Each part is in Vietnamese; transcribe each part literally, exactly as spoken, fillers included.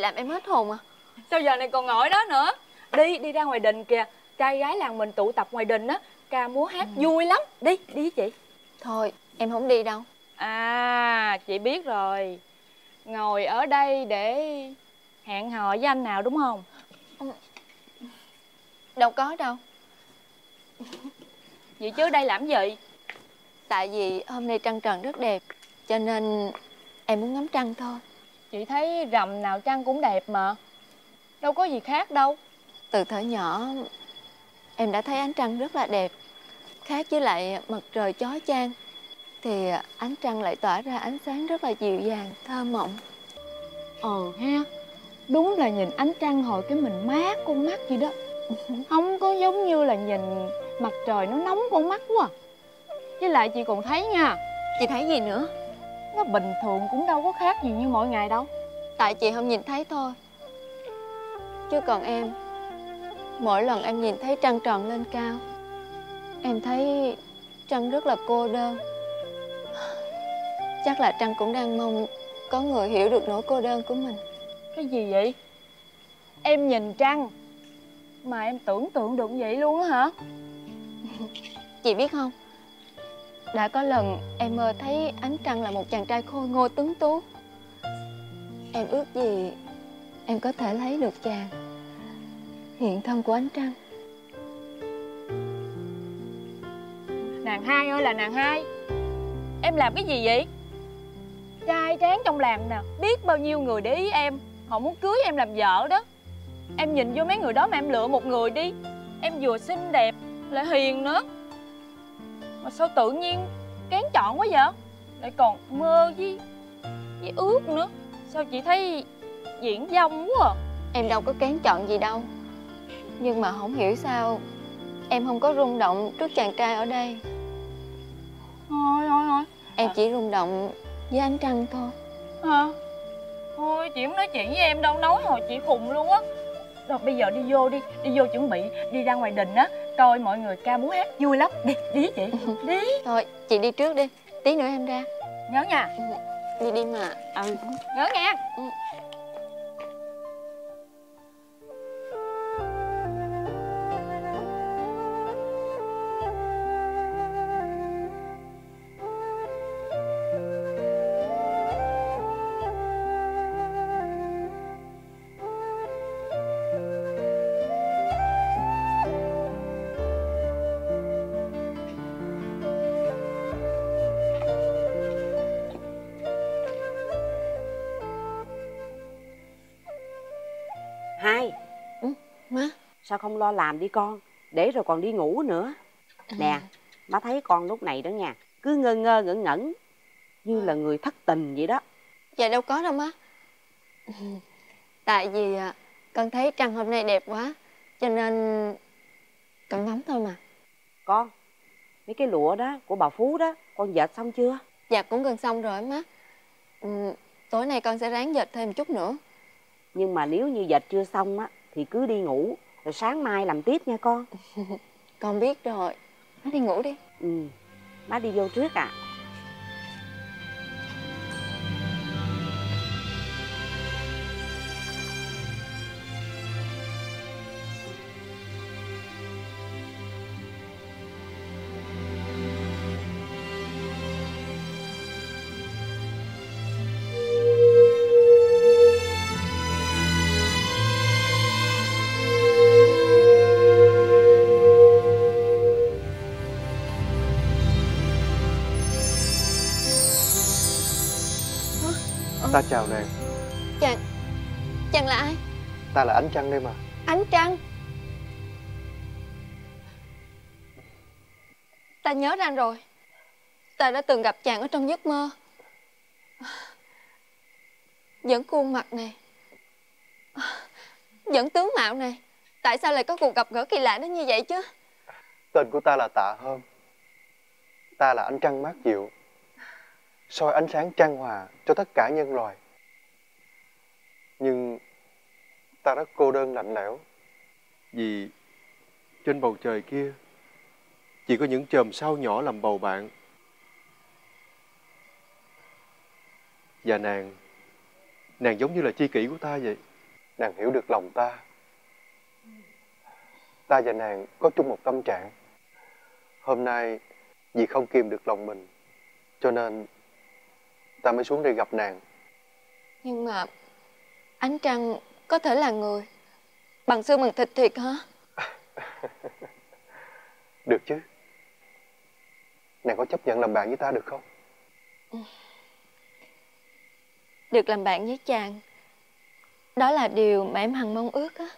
làm em hết hồn à. Sao giờ này còn ngồi đó nữa? Đi, đi ra ngoài đình kìa. Trai gái làng mình tụ tập ngoài đình á, ca múa hát ừ. vui lắm. Đi, đi với chị. Thôi, em không đi đâu. À, chị biết rồi. Ngồi ở đây để hẹn hò với anh nào đúng không? Đâu có đâu. Vậy chứ đây làm gì? Tại vì hôm nay trăng tròn rất đẹp, cho nên em muốn ngắm trăng thôi. Chị thấy rằm nào trăng cũng đẹp mà. Đâu có gì khác đâu. Từ thuở nhỏ em đã thấy ánh trăng rất là đẹp. Khác với lại mặt trời chói chang thì ánh trăng lại tỏa ra ánh sáng rất là dịu dàng, thơ mộng. Ờ ha. Đúng là nhìn ánh trăng hồi cái mình mát con mắt vậy đó. Không có giống như là nhìn mặt trời nó nóng con mắt quá à. Với lại chị còn thấy nha. Chị thấy gì nữa? Nó bình thường cũng đâu có khác gì như mọi ngày đâu. Tại chị không nhìn thấy thôi. Chứ còn em, mỗi lần em nhìn thấy trăng tròn lên cao, em thấy trăng rất là cô đơn. Chắc là trăng cũng đang mong có người hiểu được nỗi cô đơn của mình. Cái gì vậy? Em nhìn trăng mà em tưởng tượng được vậy luôn á hả? Chị biết không, đã có lần em mơ thấy ánh trăng là một chàng trai khôi ngô tuấn tú. Em ước gì em có thể thấy được chàng, hiện thân của ánh trăng. Nàng hai ơi là nàng hai, em làm cái gì vậy? Trai tráng trong làng nè, biết bao nhiêu người để ý em, họ muốn cưới em làm vợ đó. Em nhìn vô mấy người đó mà em lựa một người đi. Em vừa xinh đẹp lại hiền nữa, mà sao tự nhiên kén chọn quá vậy? Lại còn mơ với với ước nữa. Sao chị thấy diễn dông quá à? Em đâu có kén chọn gì đâu, nhưng mà không hiểu sao em không có rung động trước chàng trai ở đây. Thôi thôi thôi, em chỉ rung động với ánh trăng thôi. Hả? Thôi chị không nói chuyện với em đâu, nói hồi chị khùng luôn á. Rồi bây giờ đi vô đi, đi vô chuẩn bị đi ra ngoài đình á, coi mọi người ca múa hát vui lắm. Đi, đi với chị. Đi. Thôi chị đi trước đi, tí nữa em ra. Nhớ nha. Đi đi mà. Ừ, nhớ nha. Ừ. Hai. Ừ, má. Sao không lo làm đi con, để rồi còn đi ngủ nữa. À. Nè, má thấy con lúc này đó nha, cứ ngơ ngơ ngẩn ngẩn như là người thất tình vậy đó. Dạ đâu có đâu má. Tại vì con thấy trăng hôm nay đẹp quá, cho nên con ngắm thôi mà. Con, mấy cái lụa đó của bà Phú đó, con dệt xong chưa? Dạ cũng gần xong rồi má. Ừ, tối nay con sẽ ráng dệt thêm một chút nữa. Nhưng mà nếu như dệt chưa xong á thì cứ đi ngủ, rồi sáng mai làm tiếp nha con. Con biết rồi, má đi ngủ đi. Ừ, má đi vô trước à. Ta chào nàng. Chàng, chàng là ai? Ta là Ánh Trăng đây mà. Ánh Trăng? Ta nhớ ra rồi. Ta đã từng gặp chàng ở trong giấc mơ. Vẫn khuôn mặt này, vẫn tướng mạo này. Tại sao lại có cuộc gặp gỡ kỳ lạ đến như vậy chứ? Tên của ta là Tạ Hôm. Ta là ánh trăng mát dịu, soi ánh sáng chan hòa cho tất cả nhân loại. Nhưng ta rất cô đơn lạnh lẽo, vì trên bầu trời kia chỉ có những chòm sao nhỏ làm bầu bạn. Và nàng, nàng giống như là tri kỷ của ta vậy. nàng hiểu được lòng ta. Ta và nàng có chung một tâm trạng. Hôm nay vì không kìm được lòng mình, cho nên ta mới xuống đây gặp nàng. Nhưng mà Ánh Trăng có thể là người bằng xương bằng thịt thiệt hả? Được chứ. Nàng có chấp nhận làm bạn với ta được không? Được làm bạn với chàng, đó là điều mà em hằng mong ước á.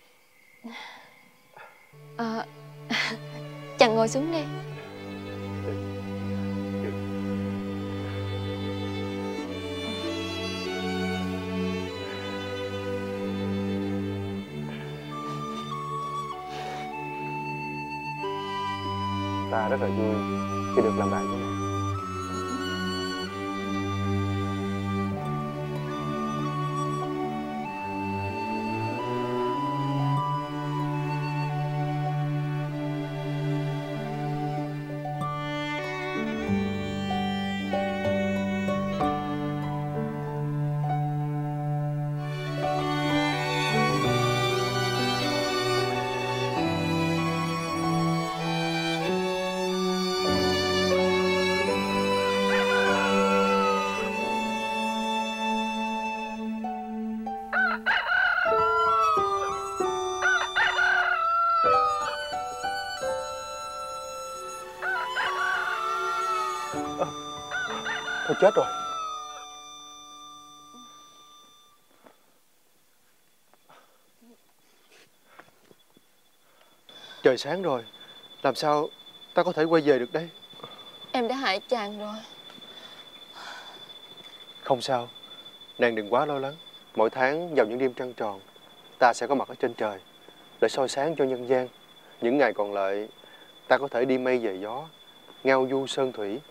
À, chàng ngồi xuống đi. Ta rất là vui khi được làm bạn với nàng. Thôi chết rồi. Trời sáng rồi, làm sao ta có thể quay về được đây? Em đã hại chàng rồi. Không sao, nàng đừng quá lo lắng. Mỗi tháng vào những đêm trăng tròn, ta sẽ có mặt ở trên trời để soi sáng cho nhân gian. Những ngày còn lại, ta có thể đi mây về gió, ngao du sơn thủy.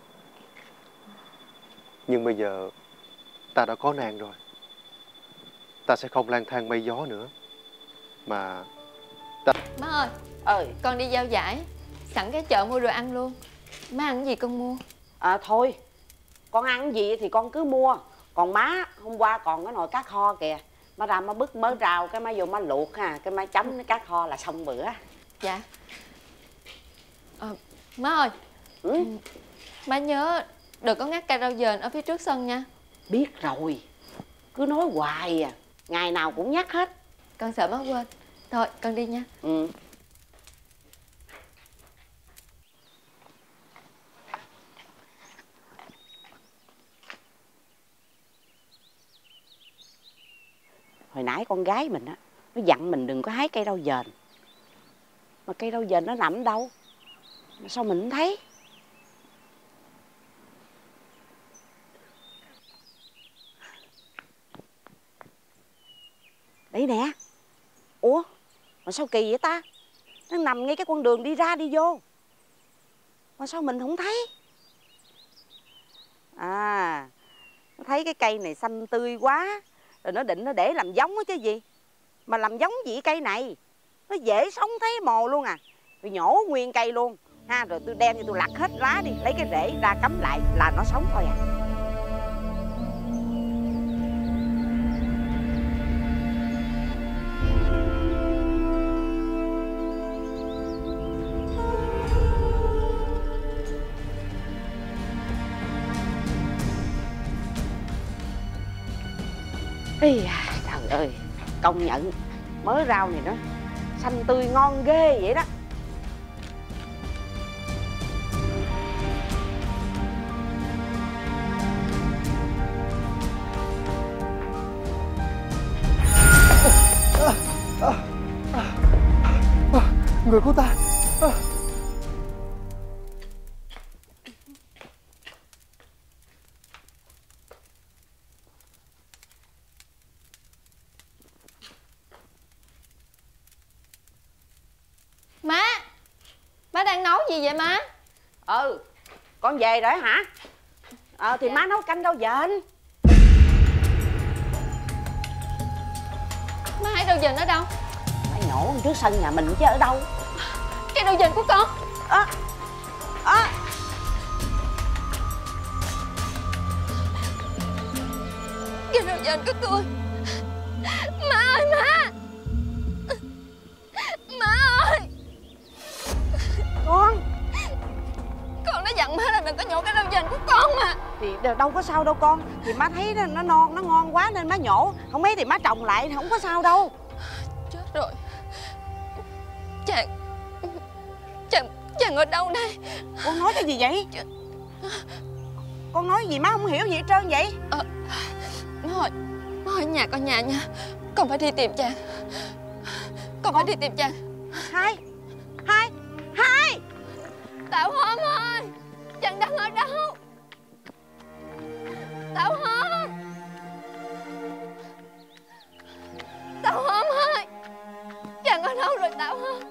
Nhưng bây giờ ta đã có nàng rồi. Ta sẽ không lang thang mây gió nữa, mà ta... Má ơi, ơi con đi giao giải, sẵn cái chợ mua đồ ăn luôn. Má ăn gì con mua. À thôi, con ăn gì thì con cứ mua. Còn má hôm qua còn cái nồi cá kho kìa, má ra má bứt mớ rau cái má vô má luộc ha, cái má chấm cái cá kho là xong bữa. Dạ. À, má ơi, Ừ? má nhớ đừng có ngắt cây rau dền ở phía trước sân nha. Biết rồi, cứ nói hoài à, ngày nào cũng nhắc hết. Con sợ má quên. Thôi con đi nha. Ừ. Hồi nãy con gái mình á, nó dặn mình đừng có hái cây rau dền. Mà cây rau dền nó nằm đâu mà sao mình không thấy? Đấy nè. Ủa mà sao kỳ vậy ta? Nó nằm ngay cái con đường đi ra đi vô mà sao mình không thấy? À, nó thấy cái cây này xanh tươi quá, rồi nó định nó để làm giống á chứ gì. Mà làm giống gì cây này, nó dễ sống thấy mồ luôn à. Tôi nhổ nguyên cây luôn ha, rồi tôi đem cho tôi lặt hết lá đi, lấy cái rễ ra cắm lại là nó sống thôi à. Ây da, trời ơi, công nhận mớ rau này nó xanh tươi ngon ghê vậy đó. À, à, à, à, người của ta. À. Má, má đang nấu gì vậy má? Ừ, con về rồi hả? Ờ thì dạ. má nấu canh rau dền. Má hái rau dền ở đâu? Má nhổ trước sân nhà mình chứ ở đâu. Cái rau dền của con. Ơ ơ Cái rau dền của tôi. Má. đâu có sao đâu con. Thì má thấy nó, nó non, nó ngon quá nên má nhổ. Không mấy thì má trồng lại, không có sao đâu. Chết rồi. Chàng Chàng Chàng ở đâu đây? Con nói cái gì vậy? Con nói gì má không hiểu gì hết trơn vậy? Ờ, Má hỏi Má hỏi nhà con nhà nha. Con phải đi tìm chàng. Con phải đi tìm chàng. Hai Hai Hai Tảo Hôm ơi, chàng đang ở đâu? Tảo Hôm, Tảo Hôm ơi, chàng ở đâu rồi Tảo Hôm?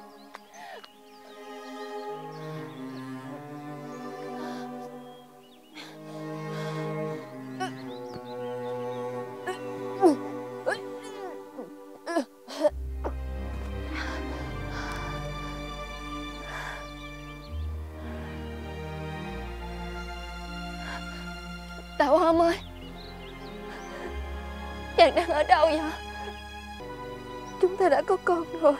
Tảo Hôm ơi, chàng đang ở đâu vậy? Chúng ta đã có con rồi.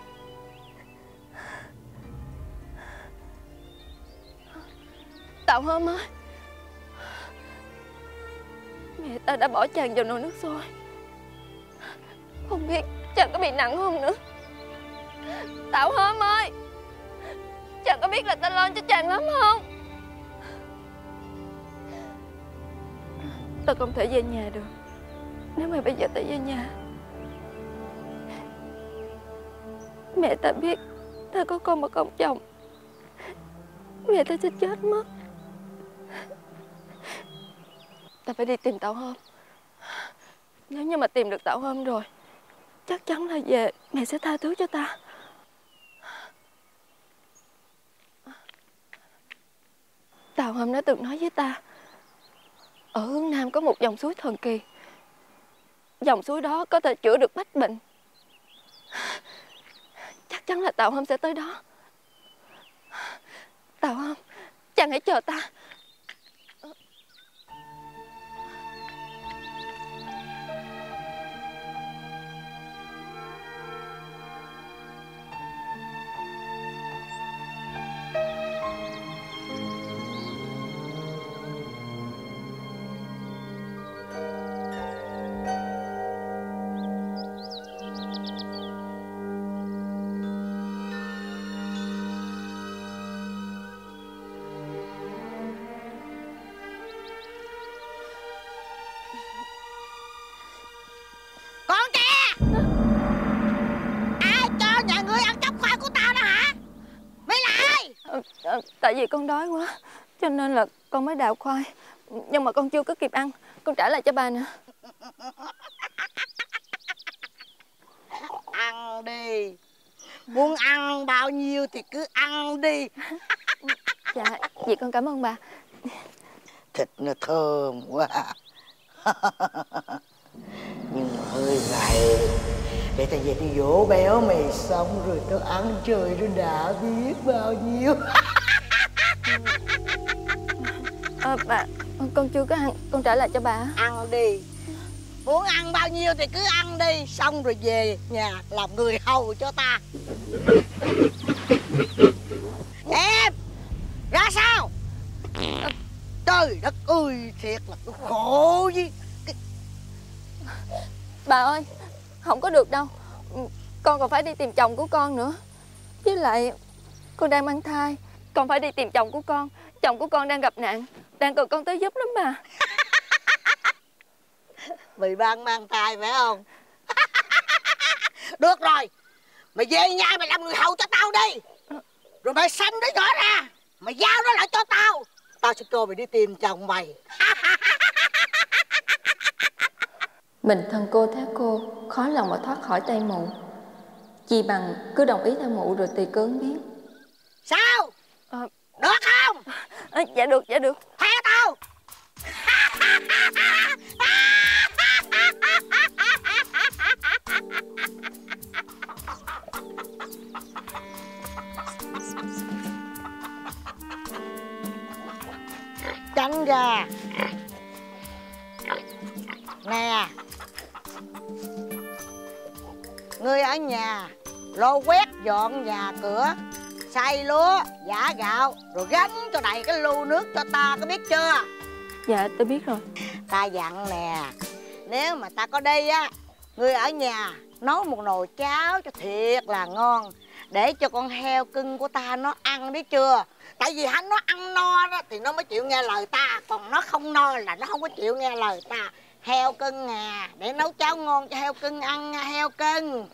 Tảo Hôm ơi, mẹ ta đã bỏ chàng vào nồi nước sôi. Không biết chàng có bị nặng không nữa. Tảo Hôm ơi, chàng có biết là ta lo cho chàng lắm không? Ta không thể về nhà được. Nếu mà bây giờ ta về nhà, mẹ ta biết ta có con mà không chồng, mẹ ta sẽ chết mất. Ta phải đi tìm Tảo Hôm. Nếu như mà tìm được Tảo Hôm rồi, chắc chắn là về mẹ sẽ tha thứ cho ta. Tảo Hôm đã từng nói với ta, ở hướng Nam có một dòng suối thần kỳ. Dòng suối đó có thể chữa được bách bệnh. Chắc chắn là Tảo Hôm sẽ tới đó. Tảo Hôm, chàng hãy chờ ta. Tại vì con đói quá cho nên là con mới đào khoai. Nhưng mà con chưa có kịp ăn. Con trả lại cho bà nè. Ăn đi. Muốn ăn bao nhiêu thì cứ ăn đi. Dạ, vậy con cảm ơn bà. Thịt nó thơm quá. Nhưng mà hơi gầy. Để tao về tao vỗ béo mày xong rồi tao ăn trời nó đã biết bao nhiêu. À, bà, con chưa có ăn, con trả lại cho bà. Ăn đi. Muốn ăn bao nhiêu thì cứ ăn đi. Xong rồi về nhà làm người hầu cho ta. Em ra sao? Trời đất ơi, thiệt là tôi khổ gì. Bà ơi, không có được đâu. Con còn phải đi tìm chồng của con nữa. Với lại con đang mang thai. Con phải đi tìm chồng của con. Chồng của con đang gặp nạn, đang cần con tới giúp lắm bà. Mày đang mang thai phải không? Được rồi, mày về nhà mày làm người hầu cho tao đi. Rồi mày sanh đứa nhỏ ra, mày giao nó lại cho tao. Tao sẽ cho mày đi tìm chồng mày. Mình thân cô thế cô, khó lòng mà thoát khỏi tay mụ. Chi bằng cứ đồng ý theo mụ rồi tùy cớ biết. Sao? À, được không? À, dạ được, dạ được. Theo tao. Tránh ra. Nè, ngươi ở nhà lo quét dọn nhà cửa, xay lúa, giã gạo, rồi gánh cho đầy cái lu nước cho ta, có biết chưa? Dạ tôi biết rồi. Ta dặn nè, nếu mà ta có đây á, ngươi ở nhà nấu một nồi cháo cho thiệt là ngon, để cho con heo cưng của ta nó ăn, biết chưa? Tại vì hắn nó ăn no đó thì nó mới chịu nghe lời ta, còn nó không no là nó không có chịu nghe lời ta. Heo cưng à, để nấu cháo ngon cho heo cưng ăn nha heo cưng.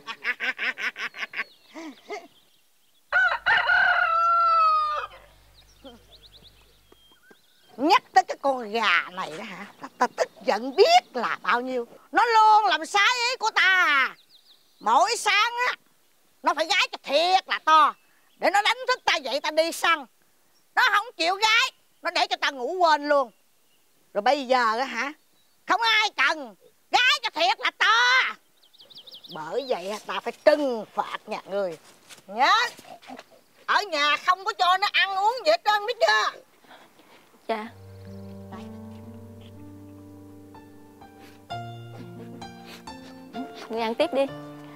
Nhắc tới cái con gà này đó hả, ta, ta tức giận biết là bao nhiêu. Nó luôn làm sai ý của ta à. Mỗi sáng á, nó phải gái cho thiệt là to, để nó đánh thức ta dậy ta đi săn. Nó không chịu gái, nó để cho ta ngủ quên luôn. Rồi bây giờ á hả, không ai cần, gái cho thiệt là to. Bởi vậy ta phải trừng phạt nhà người. Nhớ, ở nhà không có cho nó ăn uống gì hết trơn, biết chưa? Dạ. Ngươi ăn tiếp đi.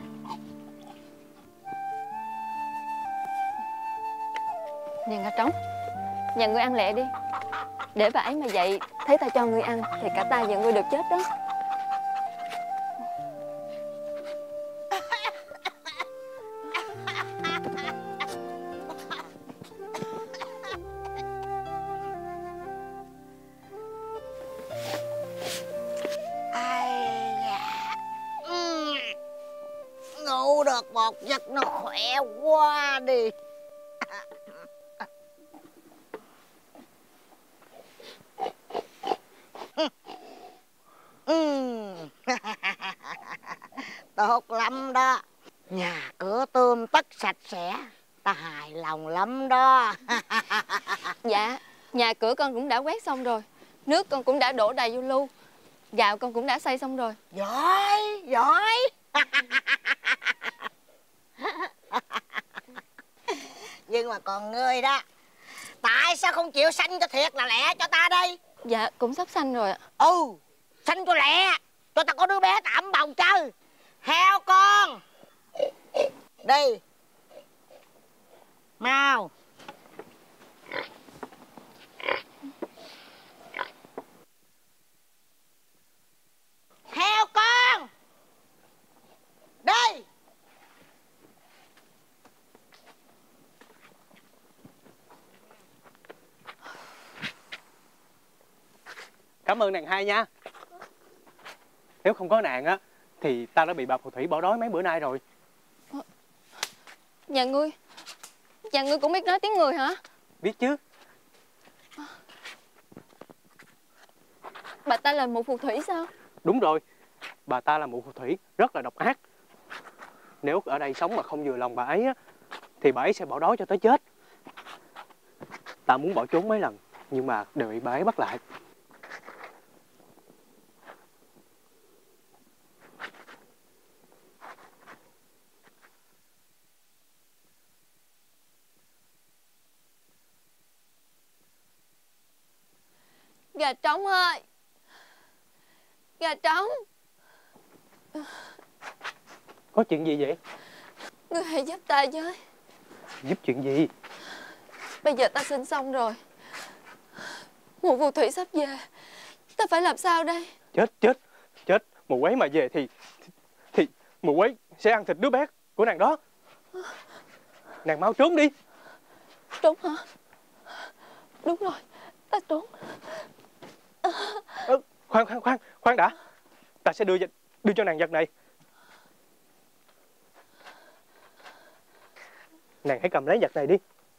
Nè Ngà Trống, nhà ngươi ăn lẹ đi. Để bà ấy mà dậy thấy ta cho ngươi ăn thì cả ta và ngươi đều chết đó. Ngủ được một giấc nó khỏe quá đi. Tốt lắm đó. Nhà cửa tươm tất sạch sẽ, ta hài lòng lắm đó. Dạ, nhà cửa con cũng đã quét xong rồi, nước con cũng đã đổ đầy vô lu, gạo con cũng đã xay xong rồi. Giỏi, giỏi. Nhưng mà còn ngươi đó, tại sao không chịu sanh cho thiệt là lẹ cho ta đây? Dạ, cũng sắp sanh rồi ạ. Ừ, sanh cho lẹ, cho ta có đứa bé tạm bầu chơi. Heo con, đi, mau. Heo con, đi. Cảm ơn nàng hai nha. Nếu không có nàng á thì ta đã bị bà phù thủy bỏ đói mấy bữa nay rồi. Nhà ngươi, nhà ngươi cũng biết nói tiếng người hả? Biết chứ. Bà ta là một phù thủy sao? Đúng rồi, bà ta là một phù thủy rất là độc ác. Nếu ở đây sống mà không vừa lòng bà ấy á thì bà ấy sẽ bỏ đói cho tới chết. Ta muốn bỏ trốn mấy lần nhưng mà đều bị bà ấy bắt lại. Gà Trống ơi, Gà Trống. Có chuyện gì vậy? Ngươi hãy giúp ta với. Giúp chuyện gì? Bây giờ ta sinh xong rồi, một phù thủy sắp về, ta phải làm sao đây? Chết, chết, chết. Mụ quấy mà về thì Thì mụ quấy sẽ ăn thịt đứa bé của nàng đó. Nàng mau trốn đi. Trốn hả? Đúng rồi, ta trốn. Ờ, khoan khoan khoan khoan đã. Ta sẽ đưa đưa cho nàng vật này. Nàng hãy cầm lấy vật này đi.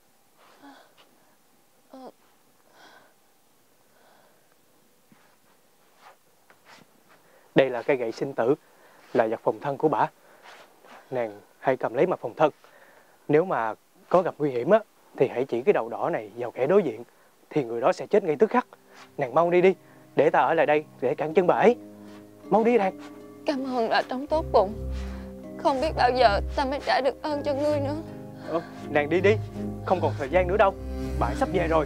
Đây là cây gậy sinh tử, là vật phòng thân của bả. Nàng hãy cầm lấy mà phòng thân. Nếu mà có gặp nguy hiểm á thì hãy chỉ cái đầu đỏ này vào kẻ đối diện, thì người đó sẽ chết ngay tức khắc. Nàng mau đi đi, để ta ở lại đây để cản chân bà ấy. Mau đi nàng. Cảm ơn Gà Trống tốt bụng. Không biết bao giờ ta mới trả được ơn cho ngươi nữa. Ờ, nàng đi đi, không còn thời gian nữa đâu. Bà ấy sắp về rồi.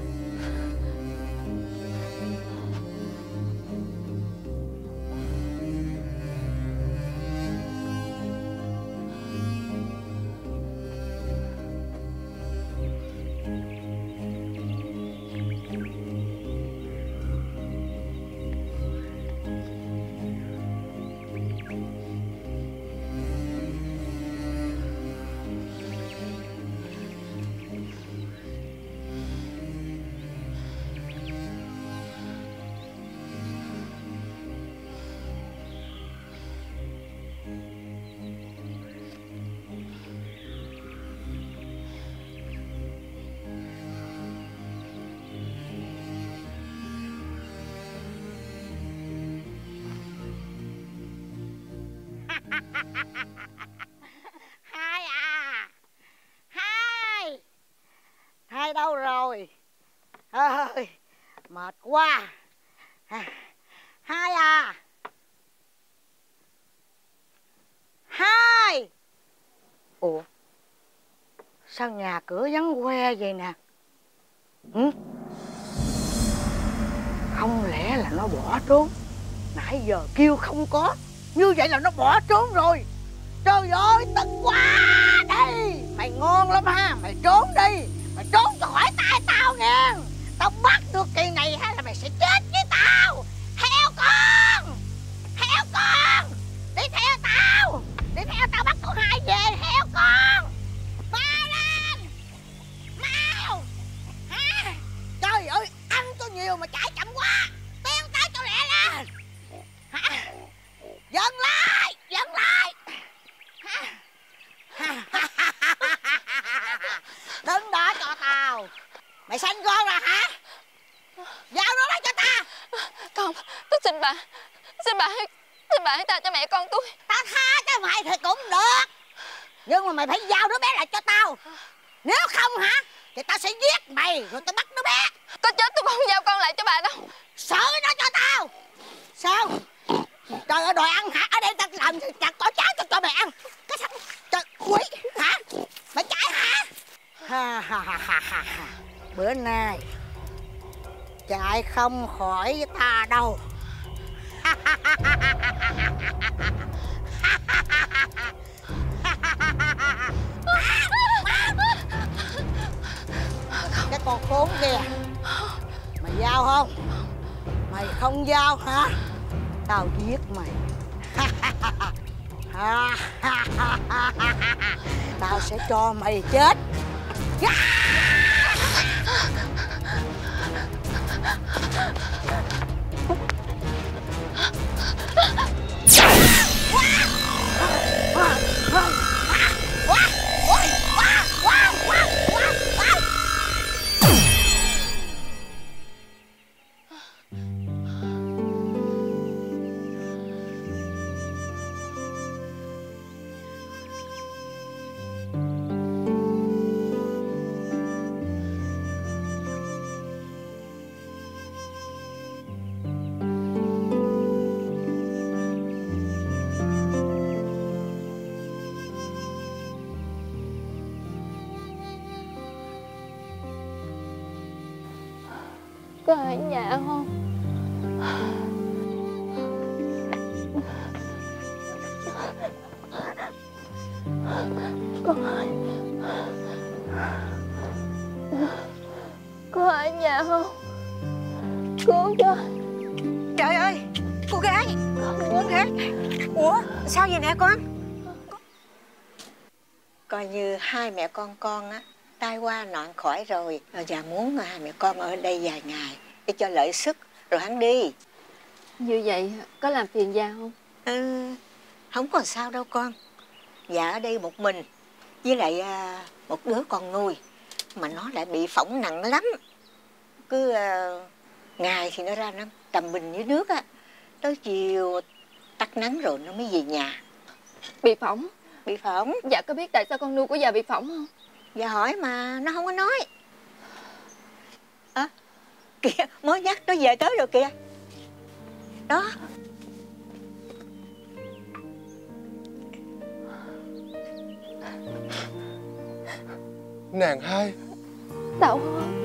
Hai à, Hai, Hai đâu rồi? Ơi, mệt quá. Hai à, Hai. Ủa, sao nhà cửa vắng que vậy nè? Ừ? Không lẽ là nó bỏ trốn? Nãy giờ kêu không có, như vậy là nó bỏ trốn rồi. Trời ơi, tức quá đi. Mày ngon lắm ha, mày trốn đi. Mày trốn cho khỏi tay tao nha. Tao bắt được kỳ này hay là mày sẽ chết với tao. Heo con, heo con, đi theo tao. Đi theo tao bắt con Hai về, heo con. Ba lên, mau. Hả? Trời ơi, ăn cho nhiều mà chạy chậm quá. Tiên tay cho lẹ lên. Hả? Dừng lại, dừng lại. Đứng đó cho tao. Mày sanh con rồi hả? Giao nó đó cho ta. Không, tôi xin bà. Xin bà hãy Xin bà hãy tha cho mẹ con tôi. Tao tha cho mày thì cũng được, nhưng mà mày phải giao đứa bé lại cho tao. Nếu không hả thì tao sẽ giết mày rồi tao bắt đứa bé. Có chết tôi không giao con lại cho bà đâu. Sợ nó cho tao. Sao? Trời ơi, đòi ăn hả? Ở đây tao làm chặt cỏ cháo cho cho mày ăn. Cái thằng trời quỷ hả? Mày chạy hả? Ha ha ha ha ha. Bữa nay chạy không khỏi với ta đâu. Cái con khốn kìa, mày giao không? Mày không giao hả? Tao giết mày. Tao sẽ cho mày chết. Có ở nhà không? Con ơi, có ở nhà không? Cứu cho. Trời ơi, cô gái, con gái. Ủa, sao vậy nè con? Coi như hai mẹ con con á tai qua nạn khỏi rồi, và muốn hai mẹ con ở đây vài ngày để cho lợi sức rồi hắn đi. Như vậy có làm phiền Gia không? Ừ, không còn sao đâu con. Dạ ở đây một mình với lại à, một đứa con nuôi mà nó lại bị phỏng nặng lắm. Cứ à, ngày thì nó ra nó tầm bình dưới nước á, tới chiều tắt nắng rồi nó mới về nhà. Bị phỏng? Bị phỏng. Dạ có biết tại sao con nuôi của Dạ bị phỏng không? Dạ hỏi mà nó không có nói. À, kìa, mới nhắc nó về tới rồi kìa. Đó. Nàng Hai. Tao không.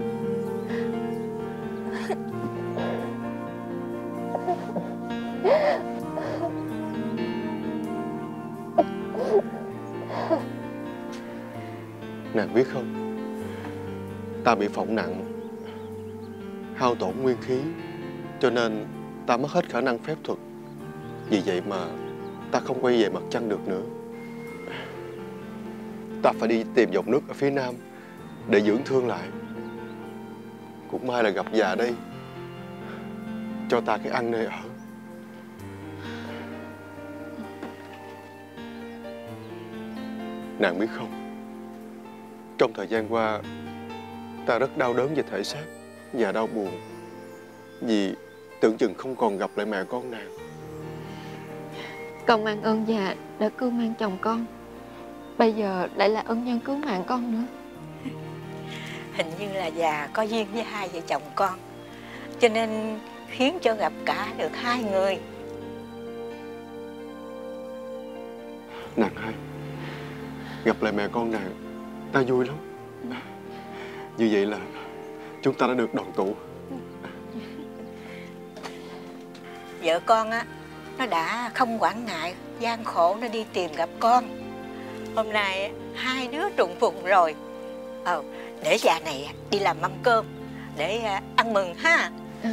Nàng biết không, ta bị phỏng nặng, hao tổn nguyên khí, cho nên ta mất hết khả năng phép thuật. Vì vậy mà ta không quay về mặt trăng được nữa. Ta phải đi tìm dòng nước ở phía nam để dưỡng thương lại. Cũng may là gặp già đây, cho ta cái ăn nơi ở. Nàng biết không, trong thời gian qua ta rất đau đớn về thể xác và đau buồn vì tưởng chừng không còn gặp lại mẹ con nàng. Con mang ơn già đã cứu mang chồng con, bây giờ lại là ân nhân cứu mạng con nữa. Hình như là già có duyên với hai vợ chồng con, cho nên khiến cho gặp cả được hai người. Nàng hai, gặp lại mẹ con nàng, ta vui lắm. Như vậy là chúng ta đã được đoàn tụ. Vợ con á, nó đã không quản ngại gian khổ nó đi tìm gặp con. Hôm nay hai đứa trùng phùng rồi. Ờ, để già này đi làm mâm cơm để ăn mừng ha. Ừ.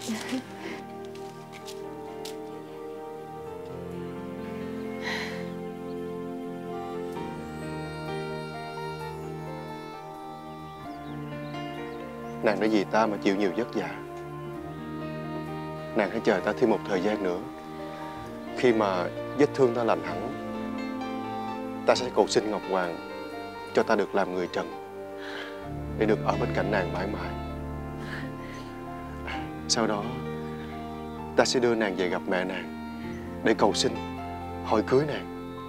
Nàng đã vì ta mà chịu nhiều vất vả. Nàng hãy chờ ta thêm một thời gian nữa. Khi mà vết thương ta lành hẳn, ta sẽ cầu xin Ngọc Hoàng cho ta được làm người trần, để được ở bên cạnh nàng mãi mãi. Sau đó ta sẽ đưa nàng về gặp mẹ nàng để cầu xin hỏi cưới nàng.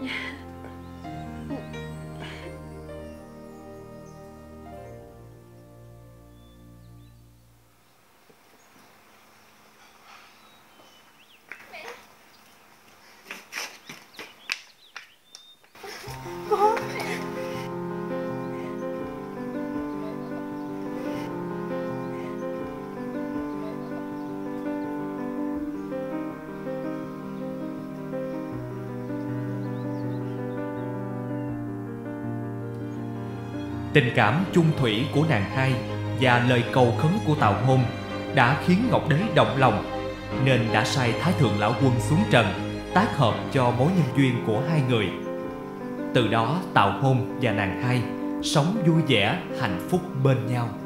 Tình cảm chung thủy của nàng hai và lời cầu khấn của Tào Hôn đã khiến Ngọc Đế động lòng, nên đã sai Thái Thượng Lão Quân xuống trần tác hợp cho mối nhân duyên của hai người. Từ đó Tào Hôn và nàng hai sống vui vẻ hạnh phúc bên nhau.